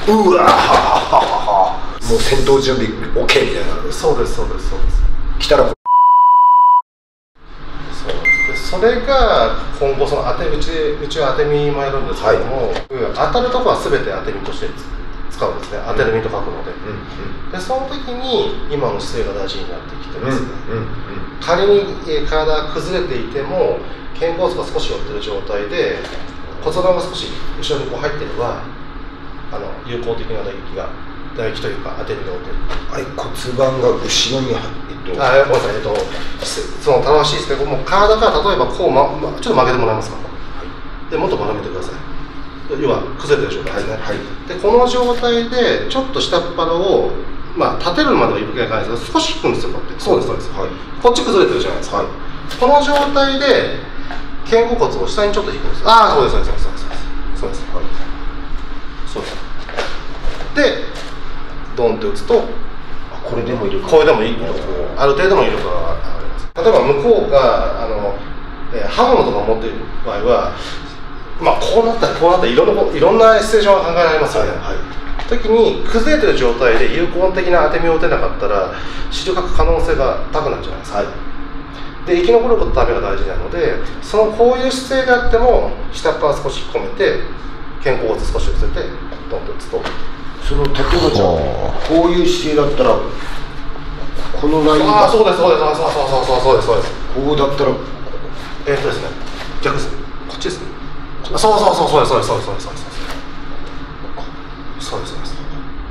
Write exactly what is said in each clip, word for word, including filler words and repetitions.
うわははは、もう戦闘準備 オーケー みたいな。 そうですそうですそうです。 来たらこそうで、それが今後その当てうちうちは当て身もやるんですけども、はい、当たるとこは全て当て身として使うんですね。当てる身と書くので、うんうん、でその時に今の姿勢が大事になってきてますね、うんうんうん、仮に体が崩れていても肩甲骨が少し寄ってる状態で骨盤が少し後ろにこう入っていればあの有効的な打撃が打撃というか当て身が打てる。 はい、骨盤が後ろに入って、 あ、ごめんなさい、えっと、その正しいですけども、体から例えばこう、まま、ちょっと曲げてもらえますか、はい、でもっと丸めてください。要は崩れてる状態ですね、はいはい、でこの状態でちょっと下っ腹を、まあ、立てるまではいかないですけど少し引くんですよ。こうやってそうですそうです、はい、こっち崩れてるじゃないですか、はい、この状態で肩甲骨を下にちょっと引くんです。ああ、そうですそうですそうですそうです、はい、そうです。でドンって打つと、 これでも威力、 これでもいいある程度の威力があります。例えば向こうがあの、えー、刃物とか持っている場合は、まあ、こうなったりこうなったりいろんな、いろんなシチュエーションが考えられますよね、はいはい、時に崩れてる状態で有効的な当て身を打てなかったら死力可能性が高くなるじゃないですか、はい、で生き残ることのためが大事なので、そのこういう姿勢であっても下っ腹少し引っ込めて肩甲骨少し寄せてドンと打つと、 その例えばじゃあこういう姿勢だったらこのラインが、 ああ、そうですそうですそうそうそうそうですそうです、 こうだったらえー、っとですね逆ですね、こっちですね、そうそうそうそうですそうですそうですそうですそうですそうですそうです、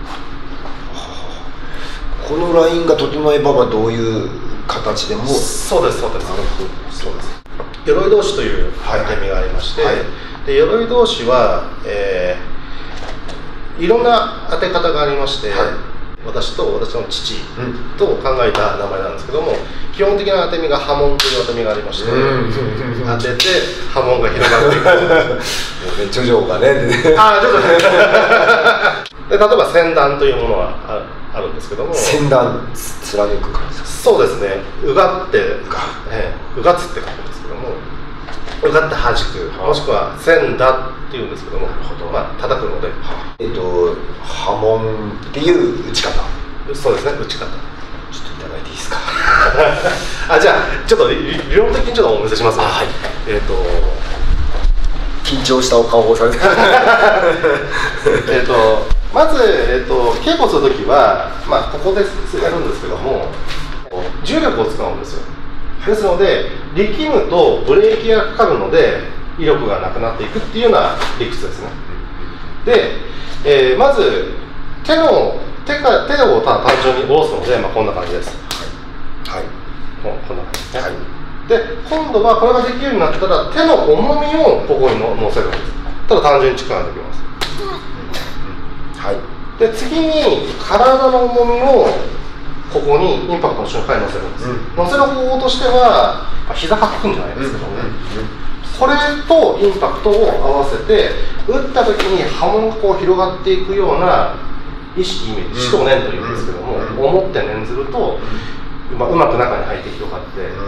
このラインが整えばどういう形でも、 そうですそうですそうです。鎧通しという当て身がありまして、はいはい、で鎧通しは、えー、いろんな当て方がありまして、はい、私と私の父と考えた名前なんですけども、基本的な当て身が波紋という当て身がありまして、当てて波紋が広がっていくもうね、徐々がねああ、徐々ねで例えば先段というものがあるんですけども、 先段貫く感じですか。 そうですね、うがってうが、えー、うがつって書くんですけども、うがって弾く、もしくは先打っていうんですけども、まあ叩くので、 えっと波紋っていう打ち方。 そうですね、打ち方。 ちょっといただいていいですかあ、じゃあちょっと理論的にちょっとお見せします、ね、 はい、 えっと緊張したお顔をされてえっとまず、えっと、稽古するときは、まあ、ここでやるんですけども、重力を使うんですよ。ですので力むとブレーキがかかるので威力がなくなっていくっていうような理屈ですね。で、えー、まず手の手か手を単純に下ろすので、まあ、こんな感じです。はい、はい、こんな感じですね。はい、で今度はこれができるようになったら手の重みをここにの乗せるんです。ただ単純に力ができます。はい、で次に体の重みをここにインパクトの瞬間に乗せるんです、うん、乗せる方法としては、まあ、膝かくんじゃないですけどね、うんうんうん、これとインパクトを合わせて打った時に波紋がこう広がっていくような意識イメージ、思考念というんですけども、うんうん、思って念ずると、まあ、うまく中に入って広がっていく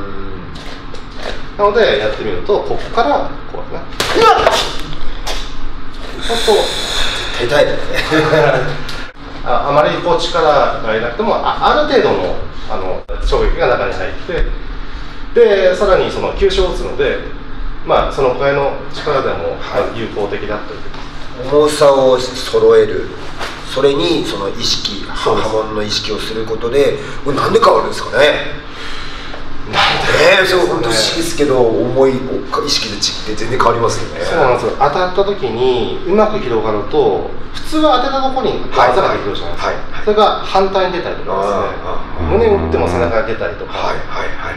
と。なのでやってみるとここからこうですね、そうすると痛いあ, あまりこう力が入れなくても あ, ある程度 の, あの衝撃が中に入ってでさらにその急所を打つので、まあ、そのくらいの力でも有効的だという、 重さを揃える、それにその意識、波紋の意識をすることでこれなんで変わるんですかね。えー、そう本当不思議ですけど、重い意識でちって全然変わりますよね。 そうなんですよ。当たった時にうまく広がると普通は当てたところに技ができるじゃないですか、はいはい、それが反対に出たりとかですね、胸を打っても背中に出たりとか、はいはいはい、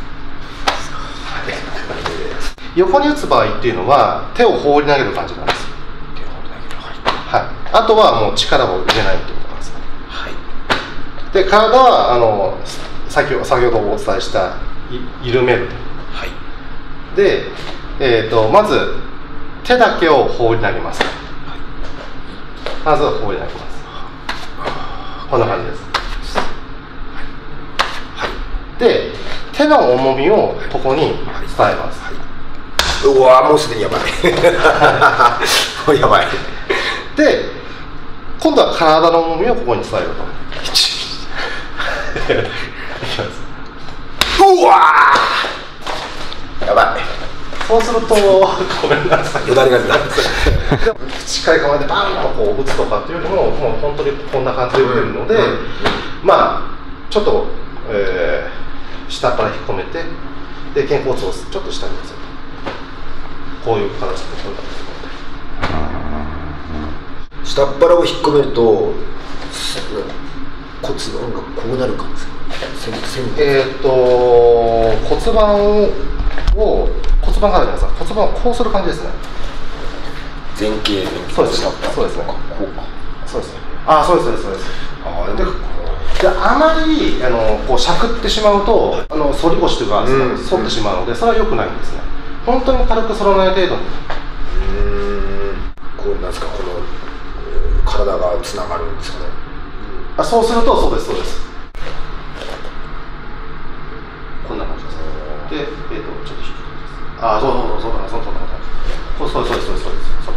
横に打つ場合っていうのは手を放り投げる感じなんです。手を放り投げる、はいはい、あとはもう力を入れないっていうことなんです、はい、で体はあの先ほど先ほどお伝えした緩める、はい、で、えー、とまず手だけを放り投げます、はい、まずは放り投げます。こんな感じです、はい、で手の重みをここに伝えます、はいはい、 うわもうすでにやばいもうやばいで今度は体の重みをここに伝えると。いきます。 うわー、やばい。 そうすると、ごめんなさい。 よだれが出た。 近い構えでバーンとこう打つとかっていうよりも、もう本当にこんな感じで打てるので、うんうん、まあちょっと、えー、下から引っ込めて、で肩甲骨をちょっと下に寄せる。こういう形でこういう形で。 下っ腹を引っ込めると骨盤がこうなる感じですか？ えーっと骨盤を骨盤があるじゃないですか。骨盤をこうする感じですね。 前傾前傾。 そうですね。そうですね。こうか。そうですね。ああ、そうですそうですそうです。ああ、で、であまりあのこうしゃくってしまうとあの反り腰とか反ってしまうので、それは良くないんですね。本当に軽く反らない程度に。 うーん。こうなんですか、この体がつながるんですかね。 あ、そうするとそうですそうです。こんな感じです。で、えっ、ー、とちょっと低く。あ、そうそうそうそうそうそうそうそうそうそうそうそう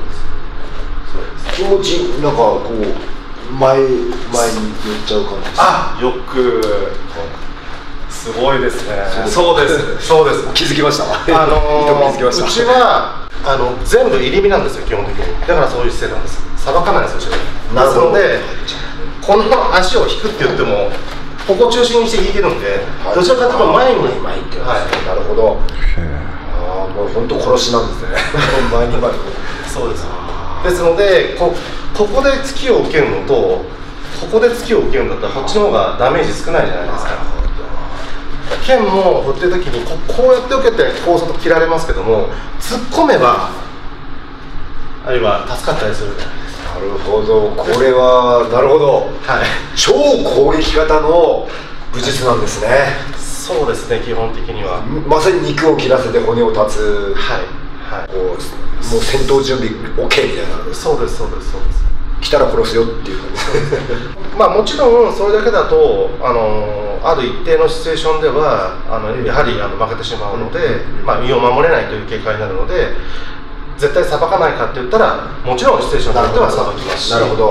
そうです。 気持ちなんかこう前前に寄っちゃう感じです。 あ、よくすごいですね。そうですそうです。 気づきました。 あのー、 気づきました。 うちはあの全部入り身なんですよ基本的に。だからそういう姿勢なんです。さばかないんですよ。なるほど。ですのでこの足を引くって言ってもここを中心にして引いてるんで、はい、どちらかというと前に前にってますね。はい、なるほど。ああ、もう本当殺しなんですね。前に前に。そうです。 ですので こ, ここで突きを受けるのとここで突きを受けるんだったらこっちの方がダメージ少ないじゃないですか。剣も振ってる時に こ, こうやって受けてこうすると切られますけども、突っ込めばあるいは助かったりするじゃないですか。 なるほど、これはなるほど、はい、超攻撃型の武術なんですね。 そうですね、基本的にはまさに肉を切らせて骨を断つ、はいはい、こうもう戦闘準備 OK みたいな。 そうですそうですそうです。 来たら殺すよっていう感じですね。 まあもちろんそれだけだとあのある一定のシチュエーションではあのやはりあの負けてしまうので、うん、まあ、身を守れないという結果になるので絶対さばかないかって言ったらもちろんシチュエーションによってはさばきますし。 なるほど、はい、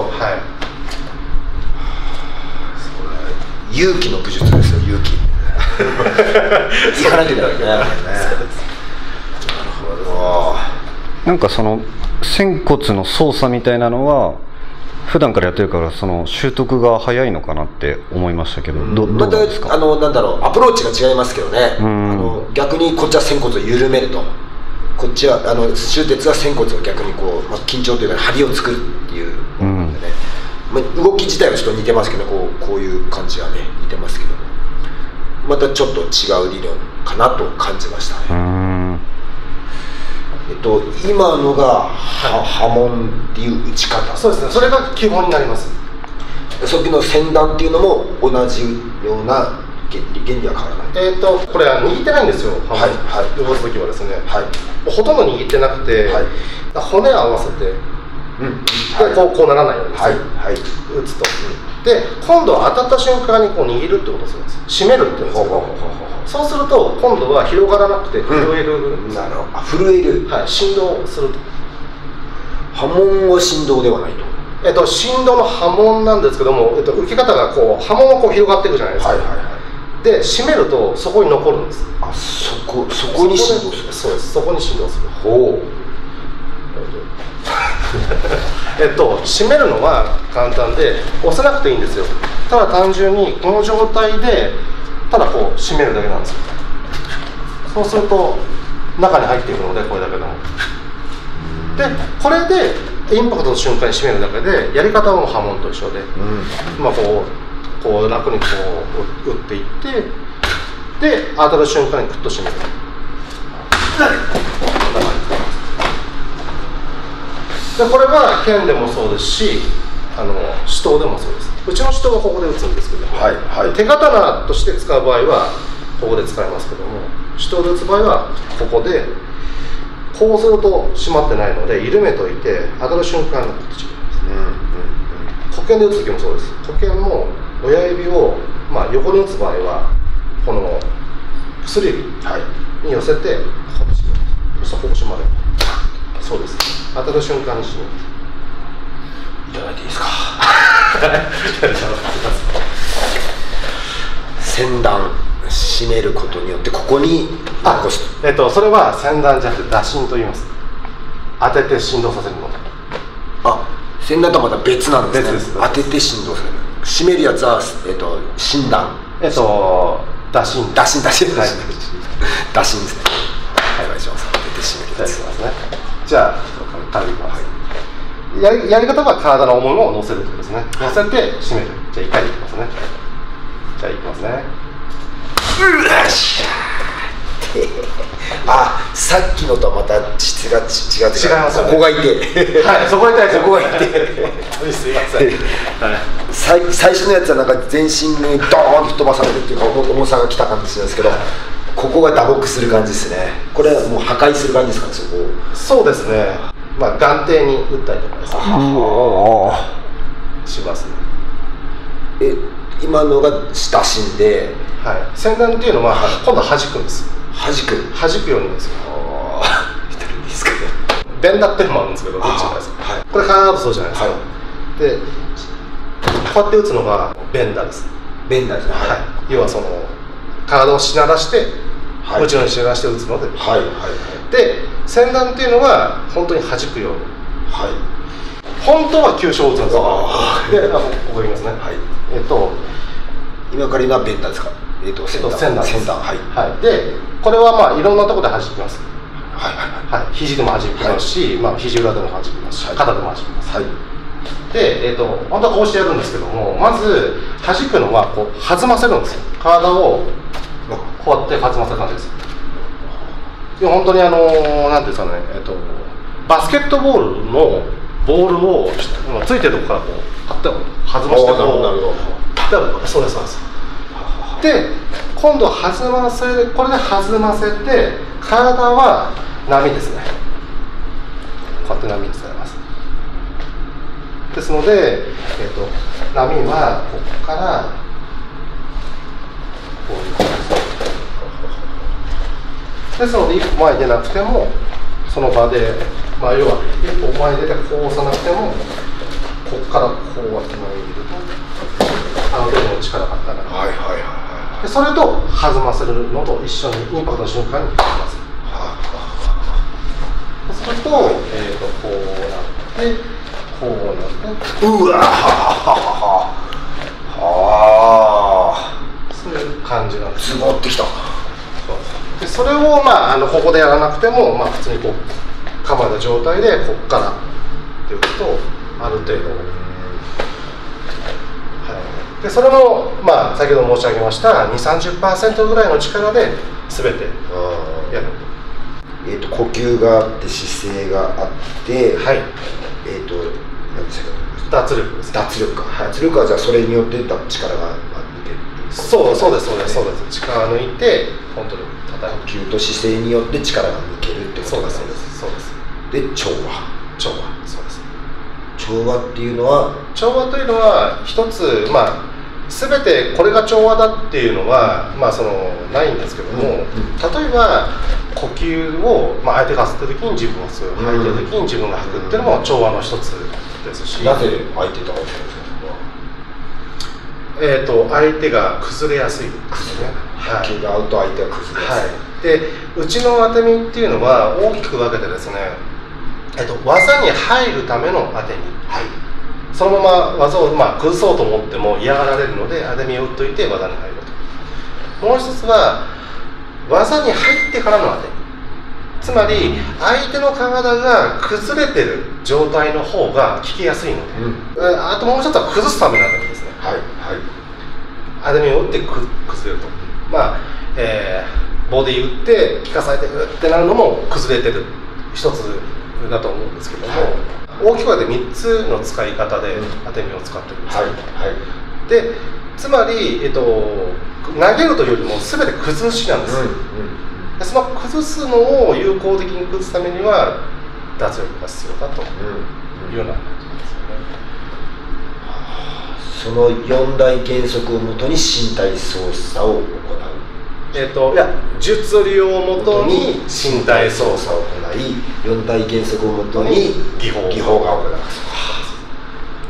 勇気の武術ですよ、勇気。言わなきゃいけないね。なるほど。 なんかその仙骨の操作みたいなのは普段からやってるからその習得が早いのかなって思いましたけど、うん、ど, どうなんですか？ あのなんだろう、アプローチが違いますけどね、うん、あの逆にこっちは仙骨を緩めると、こっちはあの終鉄は仙骨を逆にこう、まあ、緊張というか張りを作るっていうものなんでね、うん、まあ、動き自体はちょっと似てますけど、こう、こういう感じはね似てますけども、またちょっと違う理論かなと感じましたね。うん、えっと、今のが、はい、波紋っていう打ち方。 そうですね、それが基本になります。 さっきの先段っていうのも同じような原理、原理は変わらない。 えっとこれは握ってないんですよ、波紋、はいはい、動かす時はですね、はい、ほとんど握ってなくて、はい、骨を合わせて、うん、でこう、こうならないようにですね、はいはい、打つと、うん、で今度は当たった瞬間にこう握るってことをするんです。締めるっていうんですけど、そうすると今度は広がらなくて震える、うん、 なるほど。あ、震える、 はい、振動すると。 波紋は振動ではないと。 えっと振動の波紋なんですけども、えっと、受け方がこう波紋がこう広がっていくじゃないですか。はいはいはい、で締めるとそこに残るんです。 あ、そこそこに振動する。 そうです、そこに振動する。 ほう。 えっと締めるのは簡単で押さなくていいんですよ。ただ単純にこの状態でただこう締めるだけなんですよ。そうすると中に入っていくので、これだけでも。でこれでインパクトの瞬間に締めるだけで、やり方はもう波紋と一緒で、うん、まあこうこう楽にこう打っていって、で当たる瞬間にクッと締める。でこれは剣でもそうですし、あの手刀でもそうです。うちの手刀はここで打つんですけども、はいはい、手刀として使う場合はここで使いますけども、手刀で打つ場合はここで、こうすると締まってないので緩めといて当たる瞬間にこっちにます、うんうんうん、古剣で打つ時もそうです。古剣も親指を、まあ、横に打つ場合はこの薬指に寄せてここ締めます。そこ締まる。そうです。当たる瞬間に締める。 ただいていいですか。先段締めることによってここにあ、えっと、それは先段じゃなくて打診と言います。当てて振動させるの。 あ、先段とはまた別なんですね。 別です。 当てて振動させる。締めるやつは、えっと、診断。 えっと、打診。 打診、打診、 はい、 打診ですね。はい、お願いします。当てて締めるやつ。 ますね。じゃあ、軽くいきます。やり、やり方は体の重みを乗せるということですね。乗せて締める。じゃあ、いっかいでいきますね。じゃあ、いきますね。 うわっしゃあ、さっきのとはまた質が違う違いますよね。 ここがいて、 はい、そこが痛いです。 ここがいてすいません、はい、 最, 最初のやつはなんか全身にドーンと吹っ飛ばされるっていうか重さがきた感じするんですけど、ここが打撲する感じですね。これはもう破壊する感じですかね、そこ。 そうですね。まあ眼底に打ったりとかですね、しますね。 え、今のが打診で、 はい、先段っていうのは今度は弾くんです。 弾く弾くようにですよ。 左ですかね。 ベンダっていうのもあるんですけど、どっちかです。はい、これ体だとそうじゃないですか。はい、で、こうやって打つのがベンダです。 ベンダですね。 はい。要はその体をしならして、 はい、 内側にしならして打つので。 はいはいはい。 で、先段っていうのは本当に弾くように。 はい。 本当は急所を打つんですよ。で、あ、ここいきますね。はい。えっと今から言うのはベンダですか。えっと先段。 先段。 先段。はい。 はい。で、これはまあいろんなところで弾きます。 はいはいはい。 はい。肘でも弾きますし、はい、まあ肘裏でも弾きますし、はい、肩でも弾きます。はい。で、えっと本当はこうしてやるんですけども、まず弾くのはこう弾ませるんですよ。体をこうやって弾ませる感じです。いや本当にあのなんていうんですかね、えっとバスケットボールのボールをついてるところからこうパッと弾ましてこう。なるほど。そうですそうです。で、今度弾ませる、これで弾ませて、体は波ですね。こうやって波にされます。ですので、えっと、波はここからこういう感じです。ですので、一歩前に出なくても、その場で、まあ、要は一歩前に出てこう押さなくても、ここからこうやって前に出ると。あの手の力が働く。はいはいはい。でそれと弾ませるのと一緒にインパクトの瞬間に弾ませる。そうすると、えーと、こうなって、こうなって。 うわはははそういう感じなんです。 ズボってきた。 でそれを、まあ、あのここでやらなくても、まあ、普通にこう構えた状態でここからっていうとある程度。でそれも、まあ、先ほど申し上げましたにじゅう、さんじゅっパーセント ぐらいの力で全てやる。 えーと呼吸があって姿勢があって、はい、えーと何でしたっけ、 脱力です。 脱力か、はい、脱力はじゃあそれによって力が抜ける。 そうそうですそうですそうです。力抜いて本当に叩く。 呼吸と姿勢によって力が抜けるってことです。 そうですそうです。 で調和調和そうです。 調和っていうのは調和というのは一つ、まあ全てこれが調和だっていうのは、まあ、そのないんですけども、うんうん、例えば呼吸を、まあ、相手が吸ってる時に自分を吸う、吐いてる時に自分が吐くっていうのも調和の一つですし、 なぜ相手と合わせるんですか。 えーと相手が崩れやすい崩れ、はい、呼吸が合うと相手が崩れやすい、はい、 でうちの当て身っていうのは大きく分けてですね、えーと技に入るための当て身、はい、そのまま技を、まあ、崩そうと思っても嫌がられるので当て身を打っといて技に入ると。もう一つは技に入ってからの当て身、つまり相手の体が崩れてる状態の方が効きやすいので、うん、あともう一つは崩すための当て身ですね。はい、はい、当て身を打ってく崩れると、まあえー、ボディ打って効かされてうってなるのも崩れてる一つだと思うんですけども、はい、大きく分けてみっつの使い方で当て身を使ってるんです、はいはい、でつまり、えっと、投げるというよりも全て崩しなんです、うんうん、でその崩すのを有効的に崩すためには脱力が必要だというような感じですよね、うんうん、そのよん大原則をもとに身体操作を行う、 えー、といや術理をもとに身体操作を行い、 よん大原則をもとに技法技法が行われます。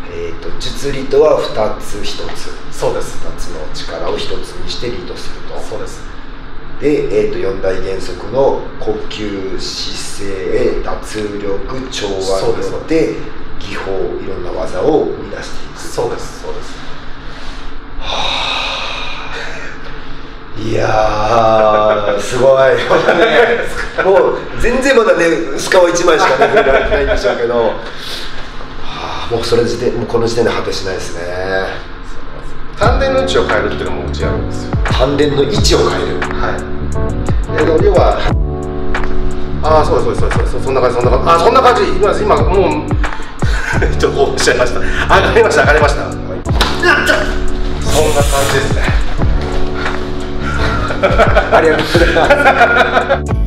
術理とはふたつひとつ、 そうです。 ふたつの力をひとつにしてリードすると。 そうです。 で、えー、とよん大原則の呼吸、姿勢、脱力、調和によって技法、いろんな技を生み出していく。 そうです、そうです。 いやー、すごい、ね、もう全然まだね、薄皮いちまいしかね、触れられてないんでしょうけど、はあ、もうそれ時点、もうこの時点で果てしないですね。 丹田の位置を変えるっていうのもうちやるんですよ。 丹田の位置を変える。 はい。えー、要は、ああ、そうです、そうです、そうです、そんな感じ、そんな感じ、あ、そんな感じ、今、今もう、ちょっとおっしゃいました。上がりました、上がりました。はい、そんな感じですね。 ありがとうございます。